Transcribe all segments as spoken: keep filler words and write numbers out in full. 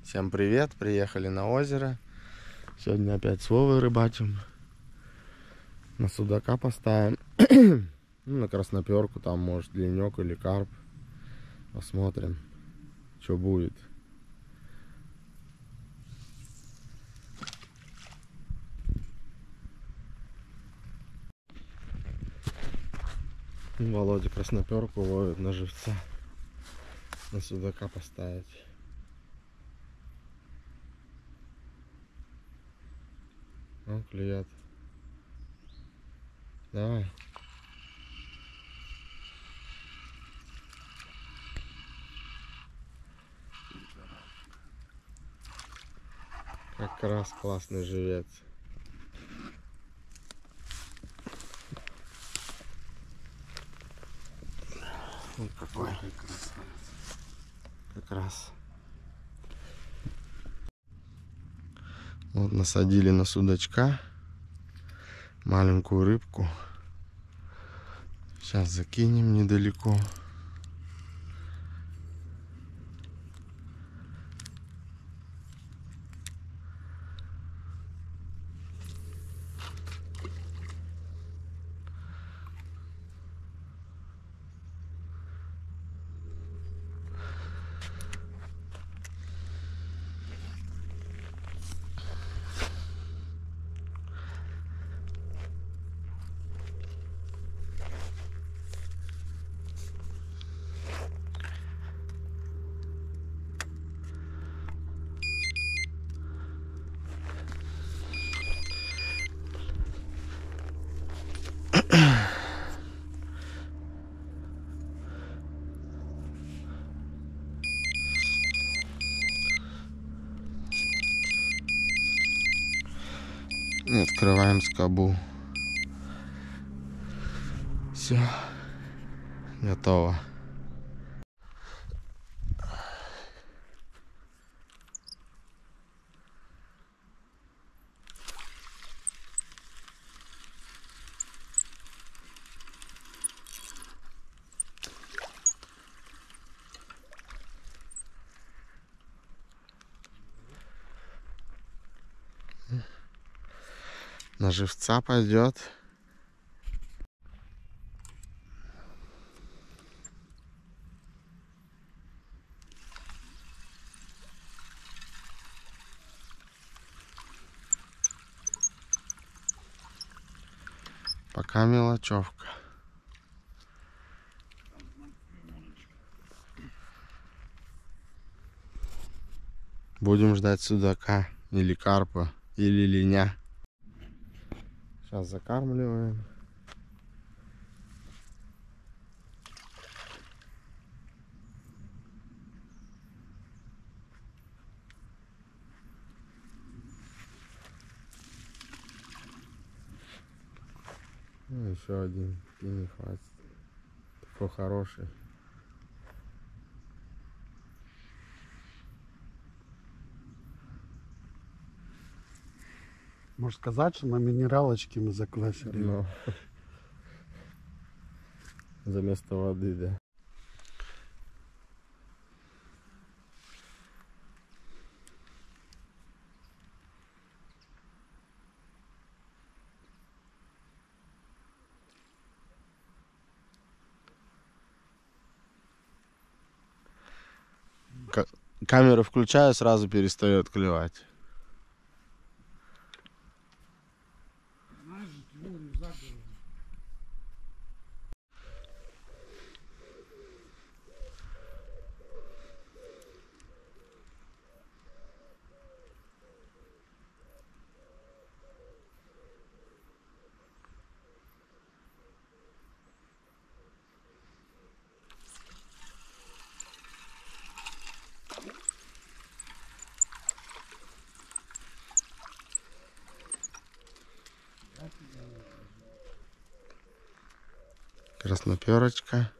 Всем привет, приехали на озеро. Сегодня опять с Вовой рыбачим. На судака поставим. Ну, на красноперку, там может ленек или карп. Посмотрим, что будет. Володя красноперку ловит на живца. На судака поставить. Ну, клюет. Давай. Как раз классный живец. Вот какой. Как раз. Вот насадили на судачка маленькую рыбку. Сейчас закинем недалеко. Открываем скобу. Все, готово. На живца пойдет. Пока мелочевка. Будем ждать судака или карпа или линя. Сейчас закармливаем. Ну, еще один и не хватит. Такой хороший. Можно сказать, что на минералочке мы заквасили. Ну, за место воды, да. К- камеру включаю, сразу перестает клевать. Красноперочка.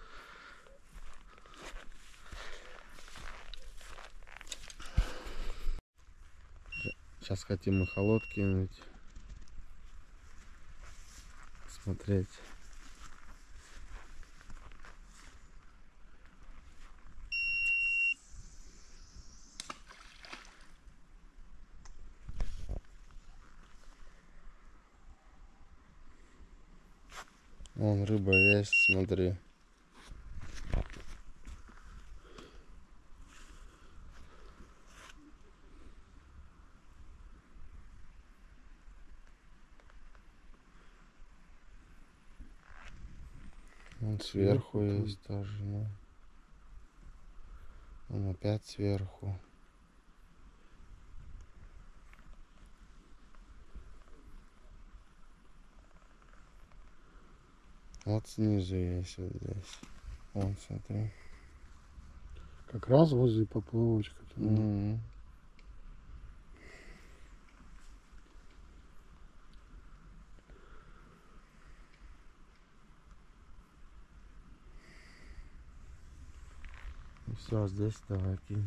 Сейчас хотим эхолот кинуть. Смотреть. Вон рыба есть, смотри. Вон сверху Сверху там. есть тоже, ну. Вон опять сверху. Вот снизу есть вот здесь. Вон, смотри. Как раз возле поплавочка. Там. М-м. И все, здесь давай кинь.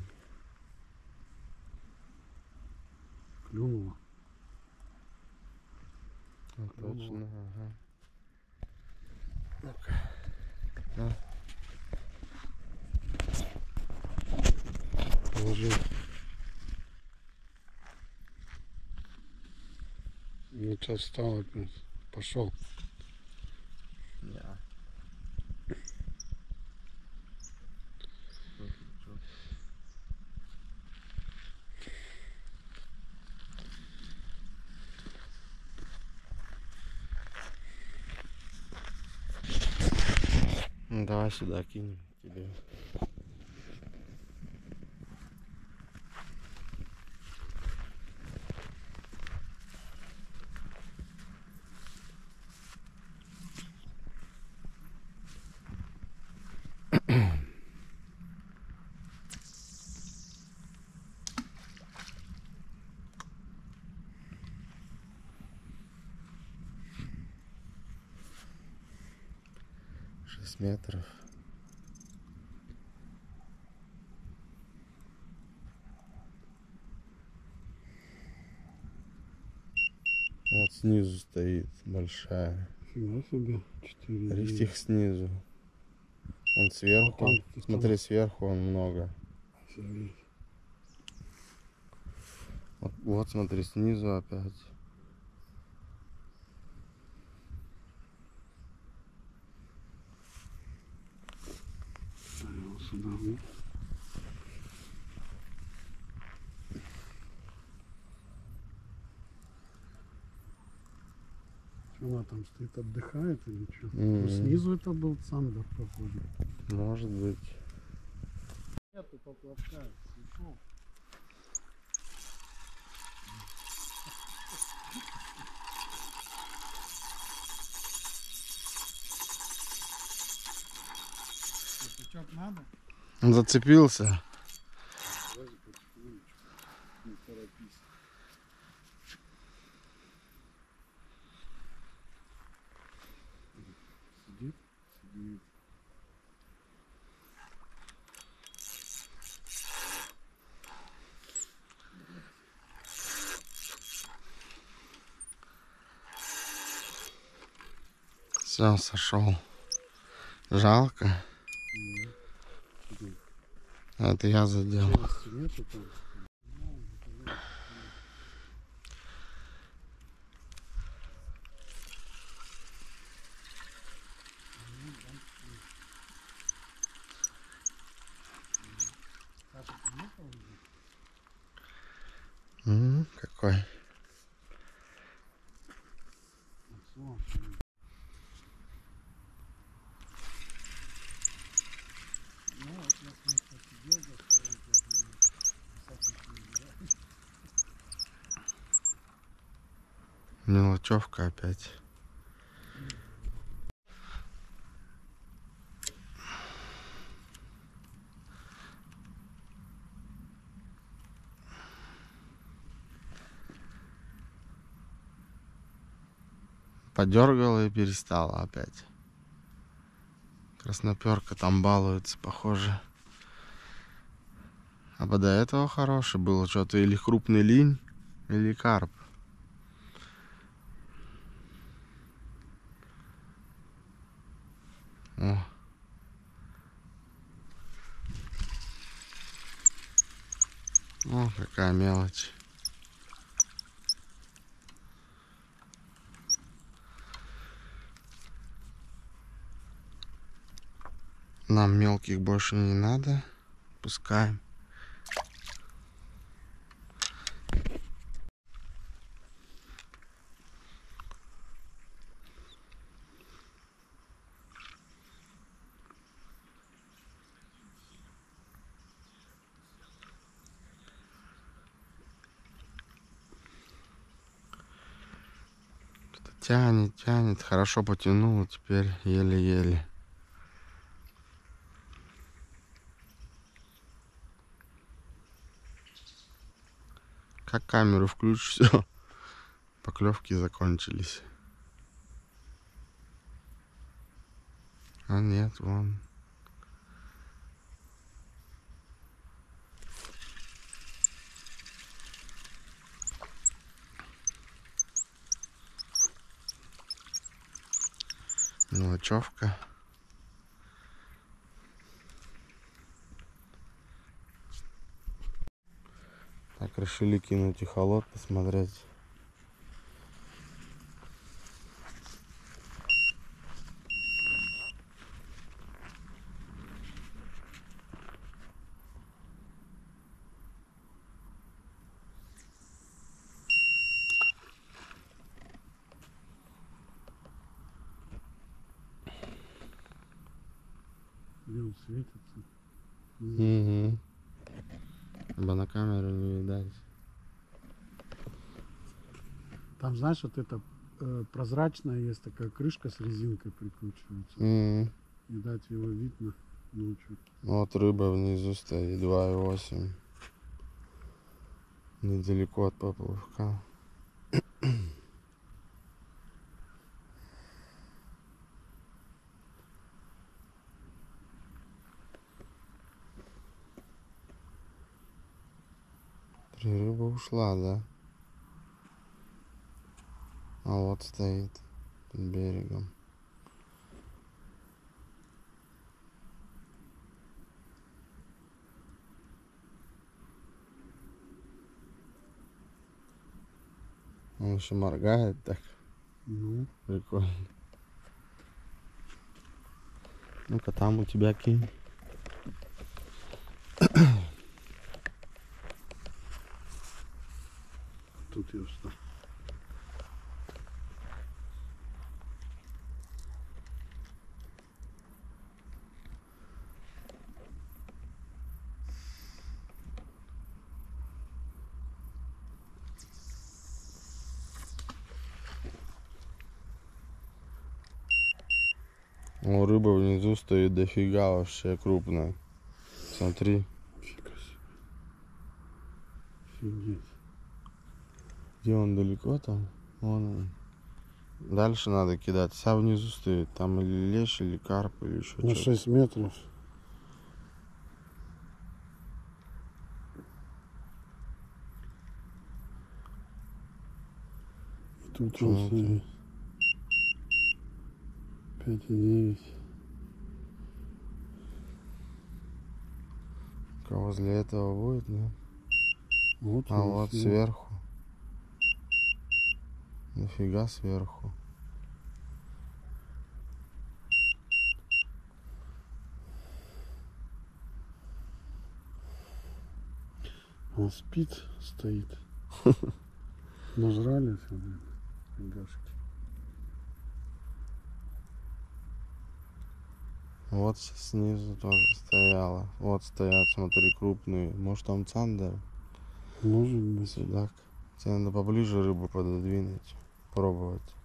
Клюнуло. Ну, Клюнуло. точно, ага. Ну-ка. На. Положил. Ну сейчас встал опять. Пошел. Я. Ну, давай сюда кинем тебе. шесть метров. Вот снизу стоит большая. Фига себе. Четыре. Рихтих снизу. Он сверху. Вот там, Смотри, там. сверху он много. Офигеть. Вот, вот смотри, снизу опять. А его сюда. Ну. Что она там стоит, отдыхает или что? М-м. Ну, снизу это был Сандер, походу. Может быть. Нету поплавка, слышал? Сачок надо? Он зацепился. Давай потихонечку, не торопись. Сидит? Сидит. Все, сошел. Жалко. М. Это я задел. Челюсти нету там. М, какой. Мелочевка опять. Подергала и перестала опять. Красноперка там балуется, похоже. А до этого хороший был что-то или крупный линь, или карп. О. О, какая мелочь. Нам мелких больше не надо. Пускаем. Тянет, тянет. Хорошо потянуло. Теперь еле-еле. Как камеру включишь, все. Поклевки закончились. А нет, вон. Мелочевка. Так, решили кинуть эхолот, посмотреть. Где он светится? Угу. Ибо на камеру не видать. Там, знаешь, вот это э, прозрачная есть такая крышка с резинкой прикручивается. Угу. И дать его видно ночью. Вот рыба внизу стоит, два и восемь. Недалеко от поплавка. Три рыба ушла, да? А вот стоит под берегом. Он еще моргает так. Ну, Прикольно. Ну-ка там у тебя кинь. тут я встал. О, рыба внизу стоит дофига вообще крупная. Смотри. Фига себе. Офигеть. Где он, далеко там? Вон он. Дальше надо кидать. Вся внизу стоит. Там или лещ, или карп, или еще На что-то. шесть метров. И тут Почему он стоит. пять и девять. Возле этого будет, да? Вот А он вот сверху. сверху. Нафига сверху. Он спит, стоит. Нажрали все, блин, фигашки. Вот снизу тоже стояла. Вот стоят, смотри, крупные. Может там цандер? Может быть. Судак. Тебе надо поближе рыбу пододвинуть. Пробовать.